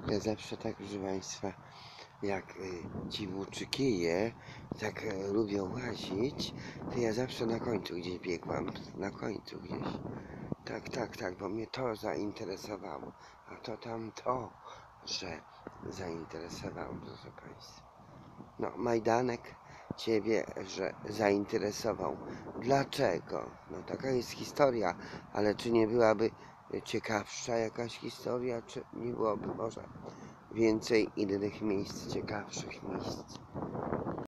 Ja zawsze tak, proszę Państwa, jak ci włóczykieje tak lubią łazić, to ja zawsze na końcu gdzieś biegłam. Na końcu gdzieś. Tak, bo mnie to zainteresowało. A to tamto, że zainteresowało, proszę Państwa. No, Majdanek Ciebie, że zainteresował. Dlaczego? No taka jest historia, ale czy nie byłaby ciekawsza jakaś historia, czy nie byłoby może więcej innych miejsc, ciekawszych miejsc?